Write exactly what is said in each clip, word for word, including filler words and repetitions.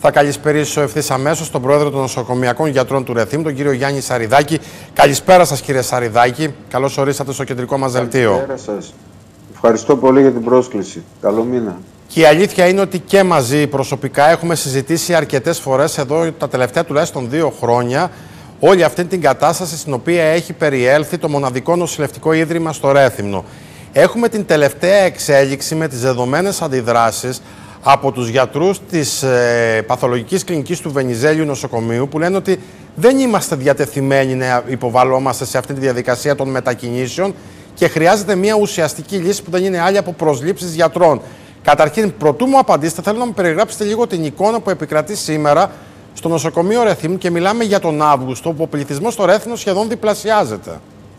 Θα καλησπερίσω ευθύς αμέσως τον πρόεδρο των νοσοκομιακών γιατρών του Ρεθύμνου, τον κύριο Γιάννη Σαριδάκη. Καλησπέρα σας, κύριε Σαριδάκη. Καλώς ορίσατε στο κεντρικό μας δελτίο. Καλησπέρα σας. Ευχαριστώ πολύ για την πρόσκληση. Καλό μήνα. Και η αλήθεια είναι ότι και μαζί προσωπικά έχουμε συζητήσει αρκετές φορές εδώ τα τελευταία τουλάχιστον δύο χρόνια όλη αυτή την κατάσταση στην οποία έχει περιέλθει το μοναδικό νοσηλευτικό ίδρυμα στο Ρέθυμνο. Έχουμε την τελευταία εξέλιξη με τις δεδομένες αντιδράσεις από τους γιατρούς της ε, παθολογικής κλινικής του Βενιζέλιου νοσοκομείου, που λένε ότι δεν είμαστε διατεθειμένοι να υποβάλλομαστε σε αυτή τη διαδικασία των μετακινήσεων και χρειάζεται μια ουσιαστική λύση που δεν είναι άλλη από προσλήψεις γιατρών. Καταρχήν, πρωτού μου απαντήσετε, θέλω να μου περιγράψετε λίγο την εικόνα που επικρατεί σήμερα στο νοσοκομείο Ρεθύμνου, και μιλάμε για τον Αύγουστο, όπου ο πληθυσμός στο Ρέθυμνο σχεδόν διπλασιάζεται.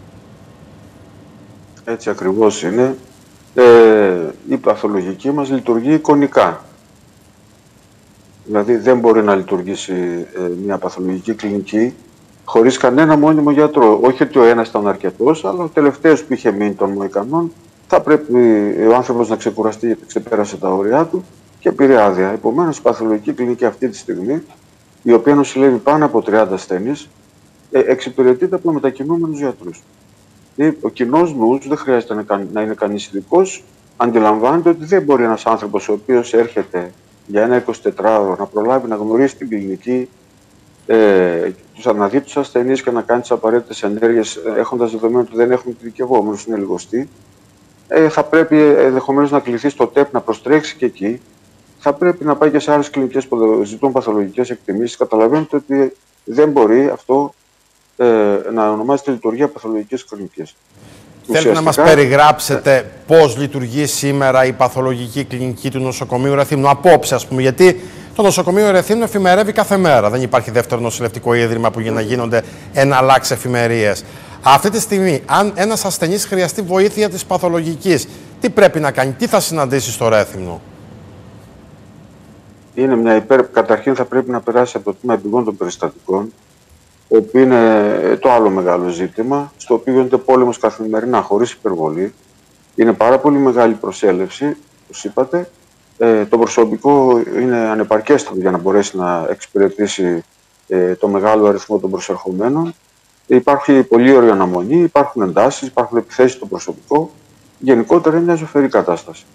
Έτσι ακριβώς είναι. Ε, η παθολογική μας λειτουργεί εικονικά. Δηλαδή δεν μπορεί να λειτουργήσει ε, μια παθολογική κλινική χωρίς κανένα μόνιμο γιατρό. Όχι ότι ο ένας ήταν αρκετός, αλλά ο τελευταίος που είχε μείνει των Μοϊκανών θα πρέπει ο άνθρωπος να ξεκουραστεί γιατί ξεπέρασε τα όρια του και πήρε άδεια. Επομένως, η παθολογική κλινική αυτή τη στιγμή, η οποία νοσηλεύει πάνω από τριάντα ασθενείς, ε, εξυπηρετείται από μετακινούμενους γιατρούς. Ο κοινός νους δεν χρειάζεται να είναι κανείς ειδικός. Αντιλαμβάνεται ότι δεν μπορεί ένας άνθρωπος ο οποίος έρχεται για ένα εικοσιτετράωρο να προλάβει να γνωρίσει την κλινική, ε, να δει τους ασθενείς και να κάνει τις απαραίτητες ενέργειες, έχοντας δεδομένο ότι δεν έχουν ειδικευόμενους, είναι λιγοστοί. Ε, θα πρέπει ενδεχομένως να κληθεί στο ΤΕΠ να προστρέξει και εκεί. Θα πρέπει να πάει και σε άλλες κλινικές που ζητούν παθολογικές εκτιμήσεις. Καταλαβαίνετε ότι δεν μπορεί αυτό ε, να ονομάζεται λειτουργία παθολογικής κλινικής. Θέλετε να μας περιγράψετε πώς λειτουργεί σήμερα η παθολογική κλινική του νοσοκομείου Ρεθύμνου, απόψε ας πούμε, γιατί το νοσοκομείο Ρεθύμνου εφημερεύει κάθε μέρα. Δεν υπάρχει δεύτερο νοσηλευτικό ίδρυμα που για να γίνονται εναλλάξ εφημερίες. Αυτή τη στιγμή, αν ένας ασθενής χρειαστεί βοήθεια της παθολογικής, τι πρέπει να κάνει, τι θα συναντήσει στο Ρέθυμνο? Είναι μια υπέρ... Καταρχήν θα πρέπει να περάσει από το τμήμα επιγόντων των περιστατικών, όπου είναι το άλλο μεγάλο ζήτημα, στο οποίο γίνεται πόλεμος καθημερινά, χωρίς υπερβολή. Είναι πάρα πολύ μεγάλη προσέλευση, όπως είπατε. Ε, το προσωπικό είναι ανεπαρκέστατο για να μπορέσει να εξυπηρετήσει ε, το μεγάλο αριθμό των προσερχομένων. Υπάρχει πολύ ωραία αναμονή, υπάρχουν εντάσεις, υπάρχουν επιθέσεις στο προσωπικό. Γενικότερα είναι μια ζωφερή κατάσταση.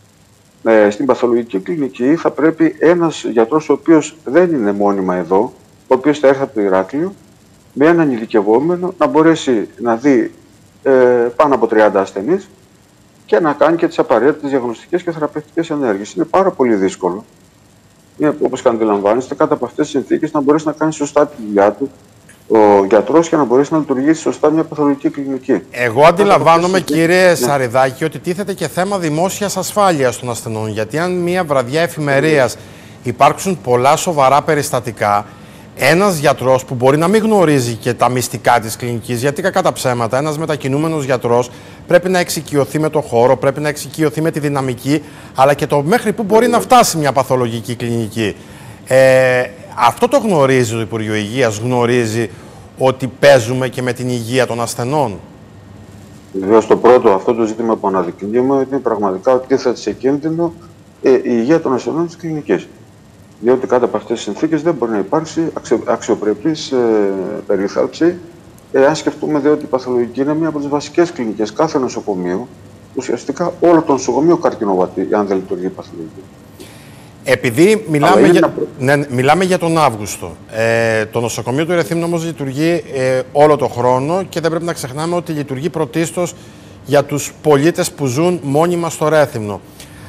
Ε, στην παθολογική κλινική θα πρέπει ένας γιατρός ο οποίος δεν είναι μόνιμα εδώ, ο οποίος θα έρθει από το Ηράκλειο, με έναν ειδικευόμενο να μπορέσει να δει ε, πάνω από τριάντα ασθενείς και να κάνει και τις απαραίτητες διαγνωστικές και θεραπευτικές ενέργειες. Είναι πάρα πολύ δύσκολο, είναι, όπως και αντιλαμβάνεστε, κάτω από αυτές τις συνθήκες να μπορέσει να κάνει σωστά τη δουλειά του ο γιατρός και να μπορέσει να λειτουργήσει σωστά μια παθολογική κλινική. Εγώ αντιλαμβάνομαι, κύριε ναι. Σαριδάκη, ότι τίθεται και θέμα δημόσιας ασφάλειας των ασθενών. Γιατί αν μια βραδιά εφημερίας υπάρξουν πολλά σοβαρά περιστατικά, ένας γιατρός που μπορεί να μην γνωρίζει και τα μυστικά της κλινικής, γιατί κακά τα ψέματα, ένας μετακινούμενος γιατρός πρέπει να εξοικειωθεί με το χώρο, πρέπει να εξοικειωθεί με τη δυναμική, αλλά και το μέχρι που μπορεί να φτάσει μια παθολογική κλινική. Ε, αυτό το γνωρίζει το Υπουργείο Υγείας, γνωρίζει ότι παίζουμε και με την υγεία των ασθενών? Βεβαίως, το πρώτο αυτό το ζήτημα που αναδεικνύουμε είναι πραγματικά ότι τίθεται σε κίνδυνο ε, η υγεία των ασθενών της κλινικής. Διότι κάτω από αυτές τις συνθήκες δεν μπορεί να υπάρξει αξιο, αξιοπρεπής ε, περίθαλψη. Ε, αν σκεφτούμε δε ότι η παθολογική είναι μία από τις βασικές κλινικές κάθε νοσοκομείου, ουσιαστικά όλο το νοσοκομείο καρκινοβατεί, αν δεν λειτουργεί η παθολογική. Επειδή μιλάμε για, ναι, μιλάμε για τον Αύγουστο, ε, το νοσοκομείο του Ρεθύμνου όμως λειτουργεί ε, όλο το χρόνο και δεν πρέπει να ξεχνάμε ότι λειτουργεί πρωτίστως για τους πολίτες που ζουν μόνιμα στο Ρέθυμνο.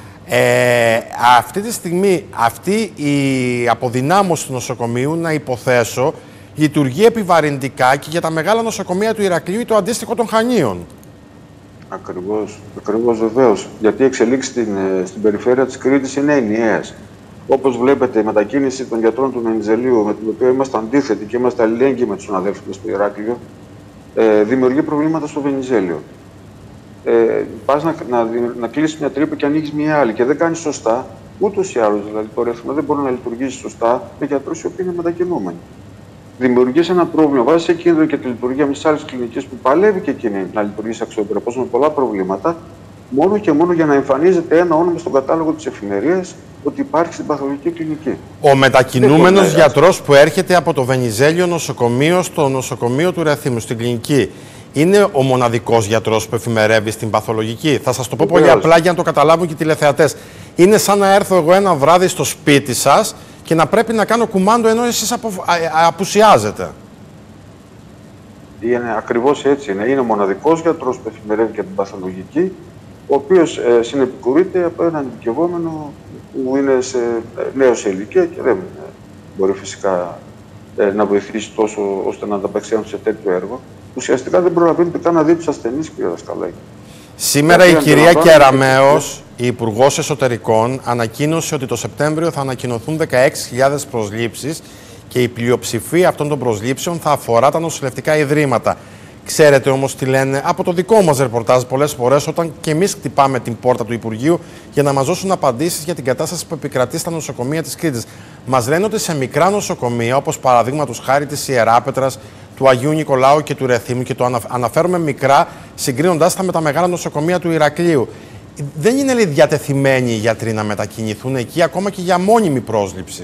Ε, αυτή τη στιγμή αυτή η αποδυνάμωση του νοσοκομείου, να υποθέσω, λειτουργεί επιβαρυντικά και για τα μεγάλα νοσοκομεία του Ηρακλείου ή το αντίστοιχο των Χανίων. Ακριβώς, ακριβώς βεβαίως. Γιατί οι εξελίξεις στην, στην περιφέρεια της Κρήτης είναι ενιαίες. Όπως βλέπετε, η μετακίνηση των γιατρών του Βενιζελίου, με την οποία είμαστε αντίθετοι και είμαστε αλληλέγγυοι με τους συναδέλφους μας στο Ηράκλειο, ε, δημιουργεί προβλήματα στο Βενιζέλιο. Ε, πας να, να, να κλείσεις μια τρύπα και ανοίγεις μια άλλη και δεν κάνεις σωστά, ούτως ή άλλως. Δηλαδή, το Ρέθυμνο δεν μπορεί να λειτουργήσει σωστά με γιατρούς οι οποίοι είναι μετακινούμενοι. Δημιουργείς ένα πρόβλημα, βάζεις σε κίνδυνο και τη λειτουργία μιας άλλης κλινικής που παλεύει και εκείνη να λειτουργήσει αξιοπρεπώς με πολλά προβλήματα μόνο και μόνο για να εμφανίζεται ένα όνομα στον κατάλογο της εφημερίας ότι υπάρχει στην παθολογική κλινική. Ο μετακινούμενος γιατρός που έρχεται από το Βενιζέλιο νοσοκομείο στο νοσοκομείο του Ρεθύμνου, στην κλινική, είναι ο μοναδικός γιατρός που εφημερεύει στην παθολογική? Θα σας το πω πολύ απλά για να το καταλάβουν και οι τηλεθεατές. Είναι σαν να έρθω εγώ ένα βράδυ στο σπίτι σας και να πρέπει να κάνω κουμάντο ενώ εσείς απο... απουσιάζετε. Είναι ακριβώς έτσι. Είναι, είναι ο μοναδικός γιατρός που εφημερεύει και την παθολογική, ο οποίος ε, συνεπικουρείται από έναν ειδικευόμενο που είναι σε, ε, νέο σε ηλικία και δεν ε, μπορεί φυσικά ε, να βοηθήσει τόσο ώστε να ανταπεξέλθει σε τέτοιο έργο. Ουσιαστικά δεν προλαβαίνετε καν να δει τους ασθενείς, κύριε Δασκαλάκη. Σήμερα η κυρία Κεραμέως, η Υπουργός Εσωτερικών, ανακοίνωσε ότι το Σεπτέμβριο θα ανακοινωθούν δεκαέξι χιλιάδες προσλήψεις και η πλειοψηφία αυτών των προσλήψεων θα αφορά τα νοσηλευτικά ιδρύματα. Ξέρετε όμως τι λένε από το δικό μας ρεπορτάζ πολλές φορές, όταν και εμείς χτυπάμε την πόρτα του Υπουργείου για να μας δώσουν απαντήσεις για την κατάσταση που επικρατεί στα νοσοκομεία της Κρήτης. Μας λένε ότι σε μικρά νοσοκομεία, όπως παραδείγματος χάρη της Ιεράπετρας, του Αγίου Νικολάου και του Ρεθύμνου, και το αναφέρουμε μικρά συγκρίνοντάς τα με τα μεγάλα νοσοκομεία του Ηρακλείου, δεν είναι λέει, διατεθειμένοι οι γιατροί να μετακινηθούν εκεί ακόμα και για μόνιμη πρόσληψη.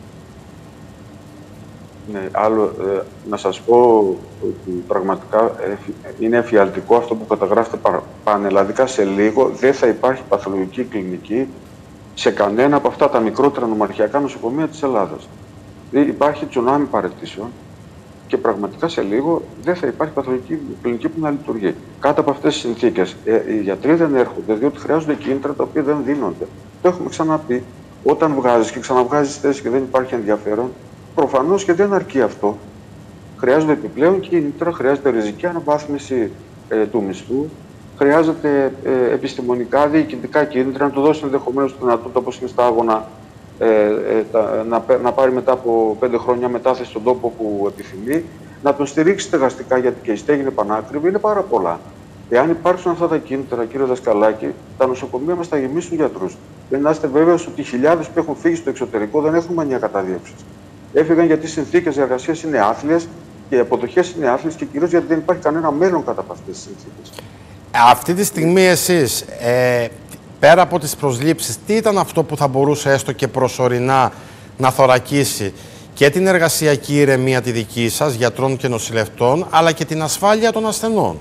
Ναι, άλλο, ε, να σας πω ότι πραγματικά ε, είναι εφιαλτικό αυτό που καταγράφεται πανελλαδικά. Σε λίγο δεν θα υπάρχει παθολογική κλινική σε κανένα από αυτά τα μικρότερα νομαρχιακά νοσοκομεία της Ελλάδας. Υπάρχει τσουνάμι παραιτήσεων και πραγματικά σε λίγο δεν θα υπάρχει παθολογική κλινική που να λειτουργεί. Κάτω από αυτές τις συνθήκες ε, οι γιατροί δεν έρχονται διότι χρειάζονται κίνητρα τα οποία δεν δίνονται. Το έχουμε ξαναπεί. Όταν βγάζεις και ξαναβγάζεις θέσεις και δεν υπάρχει ενδιαφέρον, προφανώς και δεν αρκεί αυτό. Χρειάζονται επιπλέον κίνητρα, χρειάζεται ριζική αναβάθμιση ε, του μισθού, χρειάζεται ε, επιστημονικά, διοικητικά κίνητρα, να του δώσει ενδεχομένως τη δυνατότητα, όπως είναι στα Άγωνα, ε, ε, τα, να, να πάρει μετά από πέντε χρόνια μετάθεση στον τόπο που επιθυμεί, να τον στηρίξει στεγαστικά, γιατί και η στέγη είναι πανάκριβη, είναι πάρα πολλά. Εάν υπάρξουν αυτά τα κίνητρα, κύριε Δασκαλάκη, τα νοσοκομεία μας θα γεμίσουν γιατρούς. Δεν είστε βέβαιος ότι οι χιλιάδες που έχουν φύγει στο εξωτερικό δεν έχουν μανία καταδίωξης. Έφυγαν γιατί οι συνθήκες εργασίας είναι άθλιες και οι αποδοχές είναι άθλιες και κυρίως γιατί δεν υπάρχει κανένα μέλλον κατά από αυτές τις συνθήκες. Αυτή τη στιγμή εσείς, ε, πέρα από τις προσλήψεις, τι ήταν αυτό που θα μπορούσε έστω και προσωρινά να θωρακίσει και την εργασιακή ηρεμία τη δική σας, γιατρών και νοσηλευτών, αλλά και την ασφάλεια των ασθενών?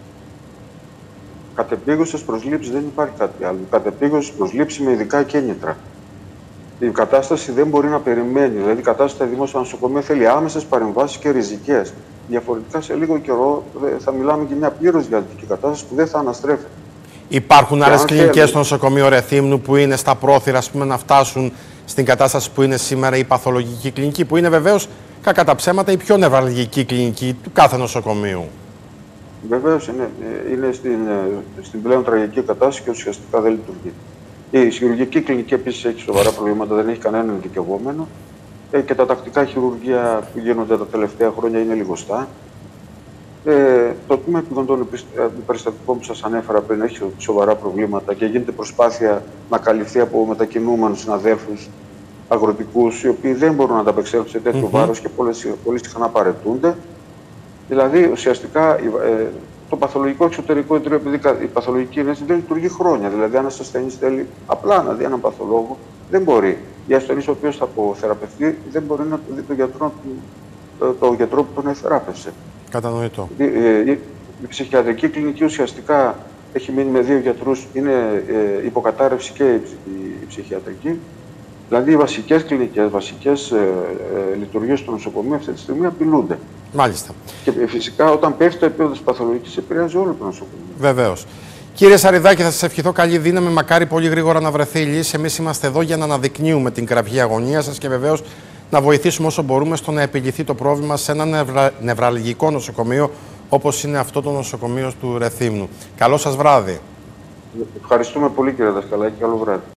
Κατεπήγουσες προσλήψεις δεν υπάρχει κάτι άλλο. Κατεπήγουσες προσλήψεις με ειδικά κίνητρα. Η κατάσταση δεν μπορεί να περιμένει. Δηλαδή, η κατάσταση στα δημόσια νοσοκομεία θέλει άμεσες παρεμβάσεις και ριζικές. Διαφορετικά, σε λίγο καιρό θα μιλάμε για μια πλήρως διαλυτική κατάσταση που δεν θα αναστρέφεται. Υπάρχουν άλλες κλινικές στο νοσοκομείο Ρεθύμνου που είναι στα πρόθυρα, ας πούμε, να φτάσουν στην κατάσταση που είναι σήμερα η παθολογική κλινική, που είναι βεβαίως κακά τα ψέματα η πιο νευραλγική κλινική του κάθε νοσοκομείου? Βεβαίως είναι, είναι στην, στην πλέον τραγική κατάσταση και ουσιαστικά δεν λειτουργεί. Η χειρουργική κλινική επίσης έχει σοβαρά προβλήματα, δεν έχει κανέναν ειδικευόμενο ε, και τα τακτικά χειρουργία που γίνονται τα τελευταία χρόνια είναι λιγοστά. Ε, το τμήμα επιγοντών περιστατικών που σας ανέφερα πριν έχει σοβαρά προβλήματα και γίνεται προσπάθεια να καλυφθεί από μετακινούμενους συναδέλφους αγροτικούς, οι οποίοι δεν μπορούν να ανταπεξέλθουν σε τέτοιο mm-hmm. βάρος και πολύ συχνά παρετούνται. Δηλαδή, ουσιαστικά, ε, το παθολογικό εξωτερικό ιδρύο, επειδή η παθολογική είναι δεν λειτουργεί χρόνια. Δηλαδή, αν ένα ασθενή θέλει απλά να δει έναν παθολόγο, δεν μπορεί. Για ασθενή ο οποίο θα αποθεραπευτεί, δεν μπορεί να δει τον γιατρό, το, το γιατρό που τον εθεράπευσε. Κατανοητό. Η, η, η, η ψυχιατρική κλινική ουσιαστικά έχει μείνει με δύο γιατρούς, είναι ε, υποκατάρρευση και η, η, η ψυχιατρική. Δηλαδή, οι βασικές κλινικές, βασικές ε, ε, λειτουργίες του νοσοκομείου αυτή τη στιγμή απειλούνται. Μάλιστα. Και φυσικά, όταν πέφτει το επίπεδο της παθολογικής, επηρεάζει όλο το νοσοκομείο. Βεβαίως. Κύριε Σαριδάκη, θα σας ευχηθώ καλή δύναμη. Μακάρι πολύ γρήγορα να βρεθεί η λύση. Εμείς είμαστε εδώ για να αναδεικνύουμε την κραυγή αγωνία σας και βεβαίως να βοηθήσουμε όσο μπορούμε στο να επιληθεί το πρόβλημα σε ένα νευρα... νευραλγικό νοσοκομείο όπως είναι αυτό το νοσοκομείο του Ρεθύμνου. Καλό σας βράδυ. Ευχαριστούμε πολύ, κύριε Δασκαλάκη. Καλό βράδυ.